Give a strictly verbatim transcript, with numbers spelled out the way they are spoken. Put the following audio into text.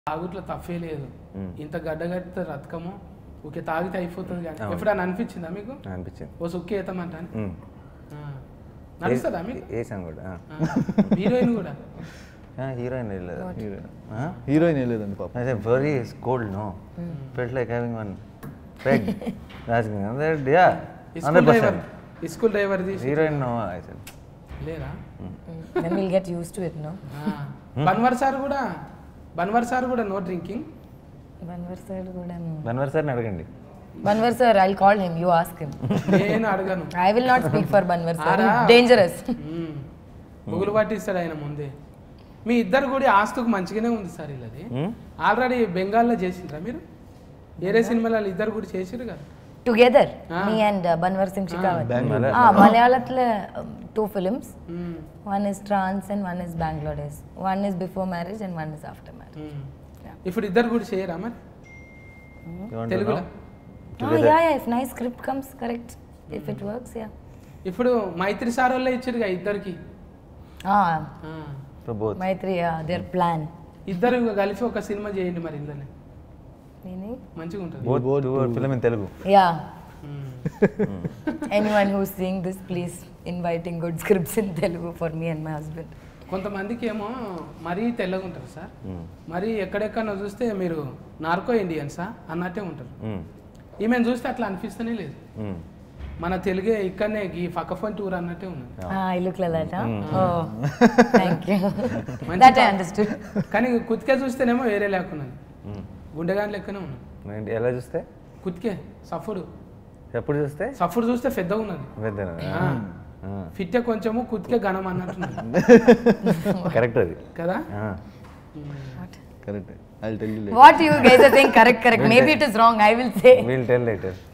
తాగుట్లో తప్పే లేదు. ఇంత గడ్డగట్టితే రతకము ఓకే తాగితే అయిపోతుంది కానీ ఎప్పుడైనా అనిపించిందా మీకు? అనిపించింది. ఓ సుక్కి ఏతామంటాను నడుస్తుందా మీకు? వేసాం కూడా. హీరోయిన్ కూడా హీరోయిన్ వెళ్ళలేదు. హీరోయిన్ వెళ్ళలేదండి పాప. అదే very cold no felt like having one peg asking that yeah school driver school driver the heroine no I said లేరా then we'll get used to it no. Banwar sir కూడా Banwar sir కూడా no drinking. Banwar sir కూడా బన్వర్ సార్ని అడగండి. Banwar sir, I'll call him. You ask him. నేను అడగను. I will not speak for Banwar sir. Dangerous. బుగులు పట్టిస్తాడు ఆయన ముందే. మీ ఇద్దరు కూడా ఆస్తుకు మంచిగానే ఉంది సార్ ఇలాది. ఆల్రెడీ బెంగాల్లో చేసిండ్రా మీరు? ఏరే సినిమాలలో ఇద్దరు కూడా చేసిరు కదా. Together, me and uh, Banwar Singh Shekhawat. Ah, Malayalatla um, two films. Mm. One is Trans and one is Bangalore Days. One is before marriage and one is after marriage. Mm. Yeah. ఇప్పుడు ఇద్దరు కూడా చేయరా మరి? తెలుగులో? Ah, yeah, yeah. If nice script comes, correct. If it works, yeah. ఇప్పుడు మైత్రి sir వాళ్ళే ఇచ్చారుగా ఇద్దరికి. Ah. For both. Maitri, yeah, their plan. ఇద్దరు కలిసి ఒక సినిమా చేయండి మరి ఇందులోనే. Meaning? మంచిగా ఉంటుంది. Both both film in Telugu. Yeah. Anyone who's seeing this, please inviting good scripts in Telugu for me and my husband. కొంతమందికి ఏమో మరీ తెల్లగా ఉంటారు సార్. మరి ఎక్కడెక్కడ చూస్తే మీరు నార్కో ఇండియన్సా అన్నట్టే ఉంటారు. ఈమెను చూస్తే అట్లా అనిపిస్తూనే లేదు. మన తెలుగే ఇక్కడనే ఈ ఫకఫోన్ టూర్ అన్నట్టే ఉన్నది. I look like that, huh? Oh, thank you. That I understood. కానీ కుత్కే చూస్తేనేమో వేరే లేకున్నది. గుండెగాని లెక్కనే ఉన్నది. ఎలా చూస్తే? కుత్కే సఫుడు. ఎప్పుడు చూస్తే? సఫుడు చూస్తే పెద్దగా ఉన్నది. ఫిట్టే కొంచెము కుత్కే ఘనం అన్నట్టున్నది. కరెక్ట్ అది కదా? Correct. I'll tell you later. What you guys are saying correct, correct. Maybe it is wrong. I will say. We'll tell later.